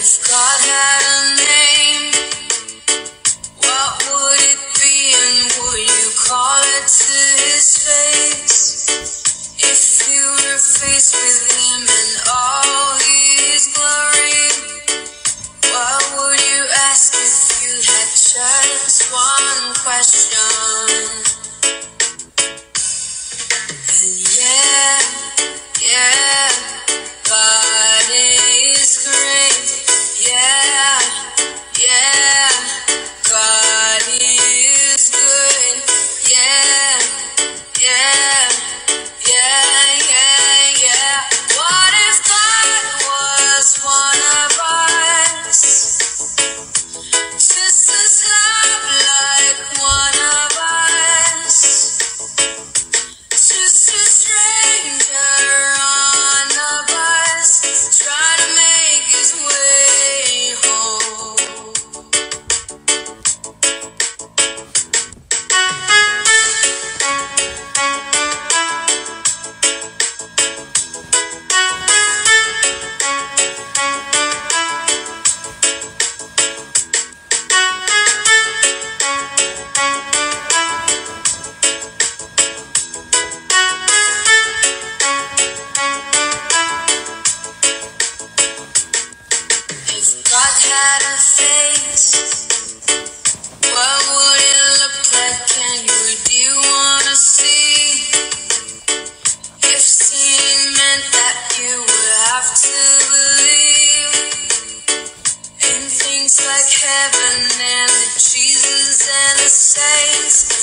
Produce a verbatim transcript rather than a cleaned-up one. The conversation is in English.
If God had a name, what would it be, and would you call it to his face? If you were faced with him and all his glory, what would you ask if you had just one question? And yeah, yeah, God is great. Yeah, yeah, God is good. Yeah, yeah, yeah, yeah, yeah. What if God was one of us? Just as love like one of us. Just a stranger on the bus, trying to make his way home. If God had a face, what would it look like? Can you, would you wanna see? If seeing meant that you would have to believe in things like heaven and the Jesus and the saints.